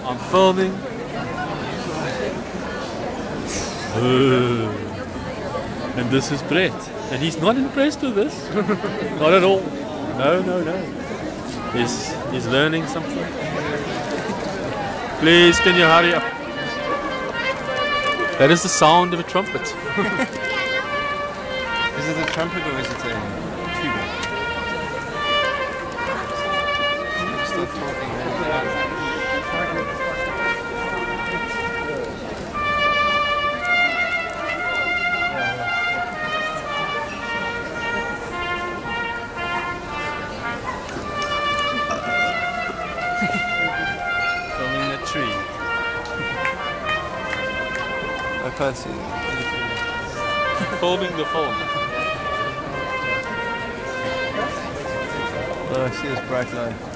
I'm filming. And this is Brett. And he's not impressed with this. Not at all. No, no, no. He's learning something. Please, can you hurry up? That is the sound of a trumpet. Is it a trumpet or is it a tuba? Stop talking. Filming the tree. I can't see anything. Filming the film. Oh, I see this bright line.